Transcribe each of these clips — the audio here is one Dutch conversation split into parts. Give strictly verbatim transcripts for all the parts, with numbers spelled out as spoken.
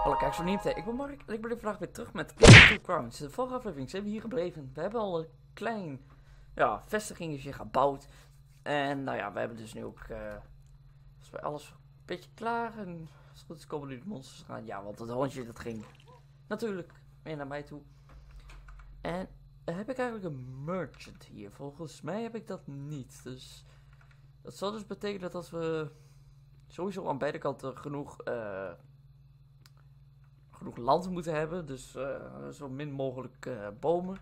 Hallo kijk, zo niet. Ik ben Mark en ik ben vandaag weer terug met Two Crowns. De vorige aflevering zijn we hier gebleven. We hebben al een klein ja, vestigingetje gebouwd. En nou ja, we hebben dus nu ook uh, bij alles een beetje klaar. En als het goed is komen nu de monsters gaan. Ja, want het hondje dat ging natuurlijk meer naar mij toe. En uh, heb ik eigenlijk een merchant hier? Volgens mij heb ik dat niet. Dus dat zal dus betekenen dat als we sowieso aan beide kanten genoeg... Uh, genoeg land moeten hebben, dus uh, zo min mogelijk uh, bomen.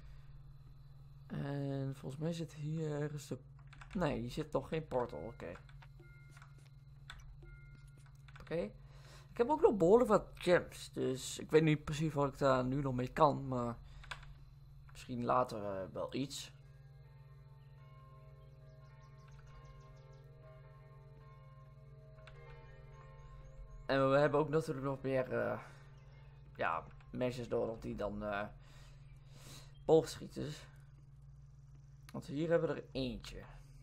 En volgens mij zit hier ergens de... Nee, hier zit nog geen portal, oké. Okay. Oké. Okay. Ik heb ook nog behoorlijk wat gems, dus ik weet niet precies wat ik daar nu nog mee kan, maar misschien later uh, wel iets. En we hebben ook natuurlijk nog meer... Uh, ja, mensen nodig die dan uh, boogschieters. Want hier hebben we er eentje.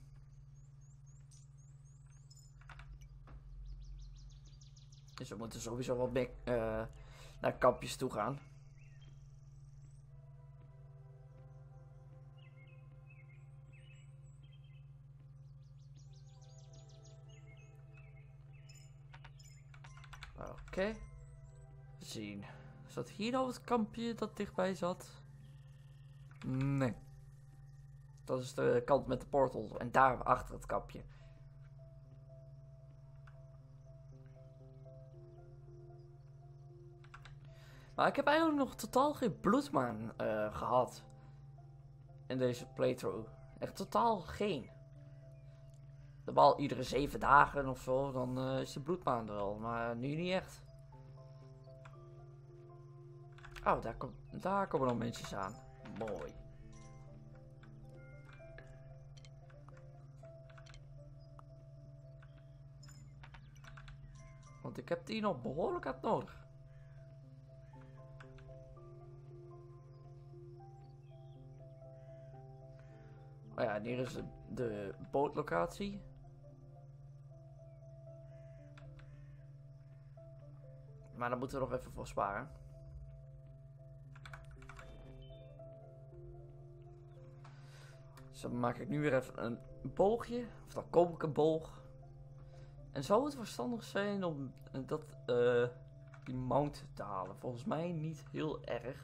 Dus we moeten sowieso wel meer uh, naar kampjes toe gaan. Oké. Okay. Zien. Zat hier nou het kampje dat dichtbij zat? Nee. Dat is de kant met de portal. En daar achter het kampje. Maar ik heb eigenlijk nog totaal geen bloedmaan uh, gehad. In deze playthrough. Echt totaal geen. Normaal iedere zeven dagen of zo. Dan uh, is de bloedmaan er al. Maar nu niet echt. Oh, daar, kom, daar komen nog mensen aan. Mooi. Want ik heb die nog behoorlijk hard nodig. Oh ja, en hier is de, de bootlocatie. Maar daar moeten we nog even voor sparen. Dus dan maak ik nu weer even een boogje. Of dan koop ik een boog. En zou het verstandig zijn om dat, uh, die mount te halen? Volgens mij niet heel erg.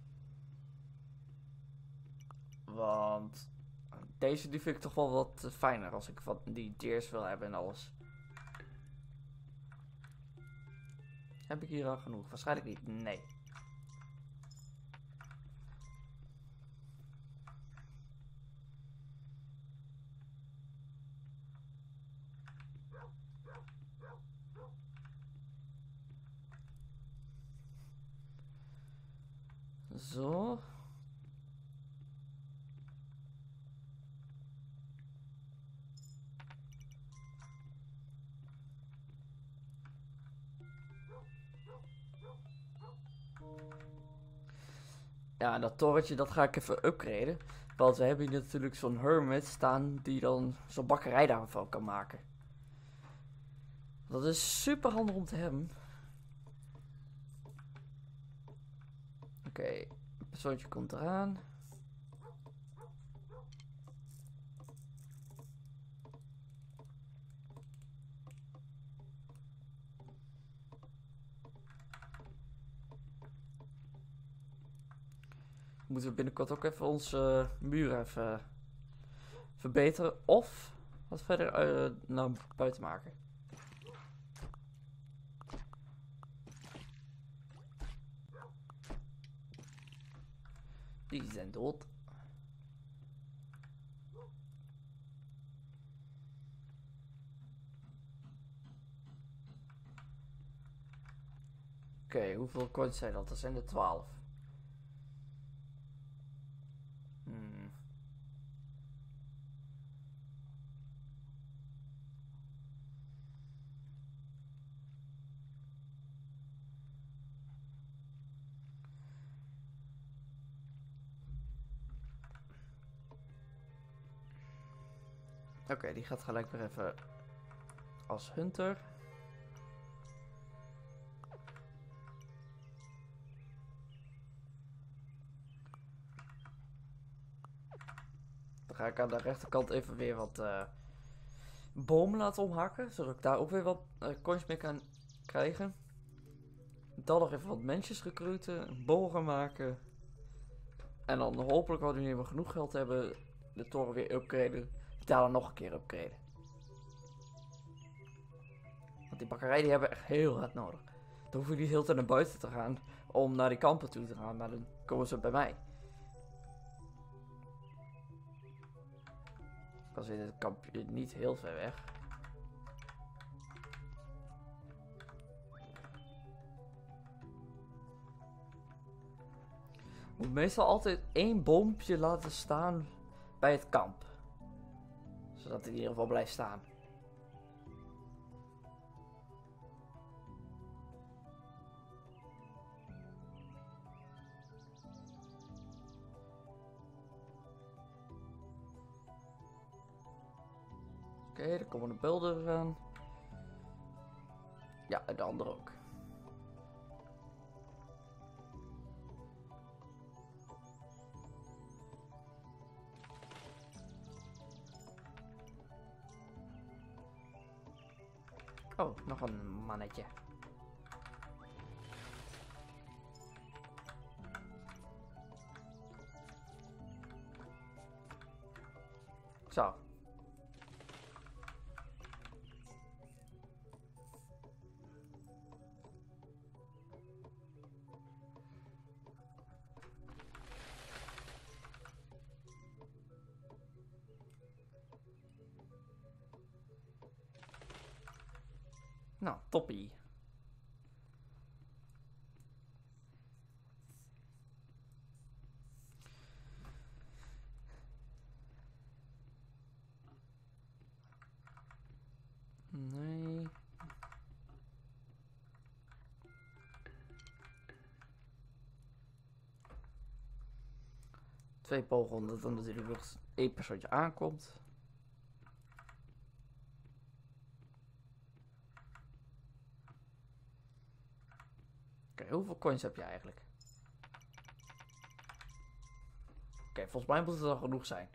Want deze die vind ik toch wel wat fijner als ik wat die tears wil hebben en alles. Heb ik hier al genoeg? Waarschijnlijk niet. Nee. Zo. Ja, dat torentje dat ga ik even upgraden. Want we hebben hier natuurlijk zo'n hermit staan die dan zo'n bakkerij daarvan kan maken. Dat is super handig om te hebben. Oké, okay, het persoontje komt eraan. Moeten we binnenkort ook even onze uh, muur even uh, verbeteren. Of wat verder uh, naar buiten maken. Die zijn dood. Oké, okay, hoeveel coins zijn dat? Dat zijn er twaalf. Hmm. Oké, okay, die gaat gelijk weer even als hunter. ga ik aan de rechterkant even weer wat uh, bomen laten omhakken. Zodat ik daar ook weer wat uh, coins mee kan krijgen. Dan nog even wat mensjes recruiten. Een bogen gaan maken. En dan hopelijk, wanneer we genoeg geld hebben, de toren weer upgraden. Daarna nog een keer upgraden. Want die bakkerij die hebben we echt heel hard nodig. Dan hoeven we niet heel tijd naar buiten te gaan om naar die kampen toe te gaan. Maar dan komen ze bij mij. Dan zit het kampje niet heel ver weg. Ik moet meestal altijd één boompje laten staan bij het kamp. Zodat het in ieder geval blijft staan. Oké, okay, er komen de beelden aan. Ja, en de andere ook. Oh, nog een mannetje. Zo. Nou, toppie. Nee. Twee pogen, dat dan natuurlijk nog één persoontje aankomt. Oké, okay, hoeveel coins heb je eigenlijk? Oké, okay, volgens mij moet het al genoeg zijn.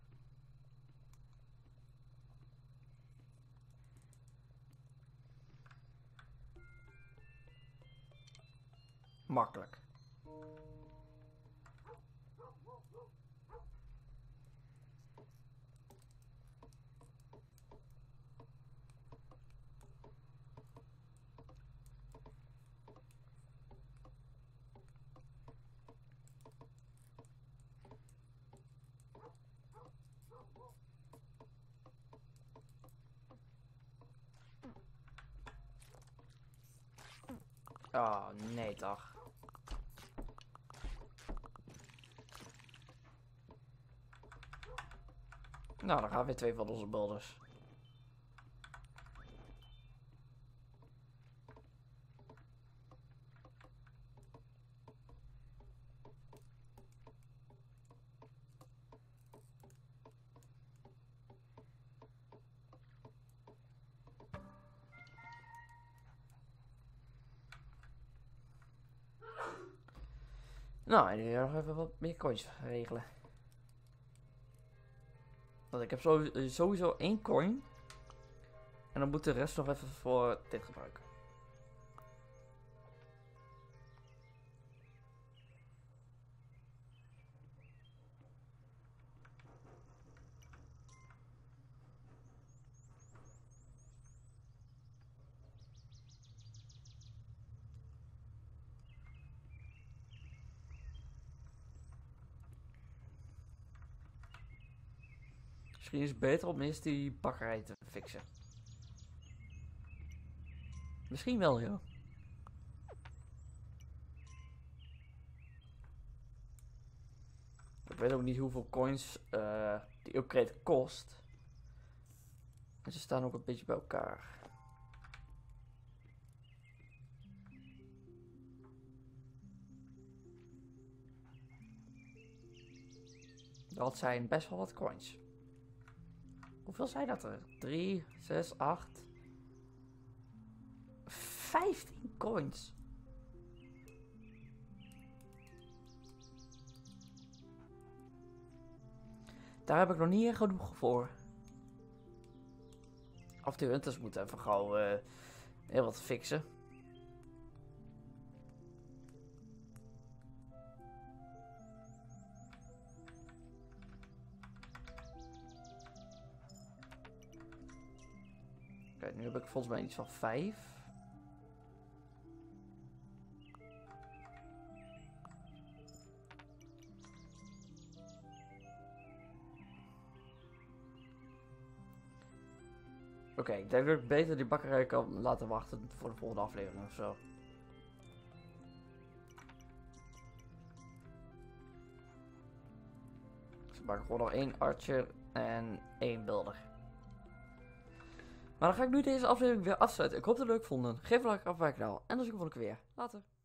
Makkelijk. Oh, nee toch. Nou, dan gaan weer twee van onze builders. Nou, en nu nog even wat meer coins regelen. Want ik heb sowieso één coin. En dan moet de rest nog even voor dit gebruiken. Misschien is het beter om eerst die bakkerij te fixen. Misschien wel, ja. Ik weet ook niet hoeveel coins uh, die upgrade kost. En ze staan ook een beetje bij elkaar. Dat zijn best wel wat coins. Hoeveel zijn dat er? drie, zes, acht. vijftien coins. Daar heb ik nog niet genoeg voor. Of die hunters moeten even gauw uh, heel wat fixen. Kijk, nu heb ik volgens mij iets van vijf. Oké, okay, ik denk dat ik beter die bakkerij kan laten wachten voor de volgende aflevering of zo. Dus ik maak gewoon nog één archer en één builder. Maar dan ga ik nu deze aflevering weer afsluiten. Ik hoop dat jullie het leuk vonden. Geef een like af bij het kanaal en dan zie ik je volgende keer weer. Later.